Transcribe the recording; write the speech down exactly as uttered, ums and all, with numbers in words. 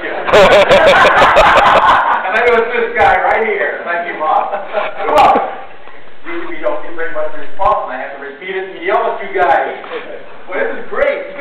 you. And then it was this guy right here. Thank you, Mom. Well, we, we don't get very much response, and I have to repeat it and yell at you guys. Well, this is great.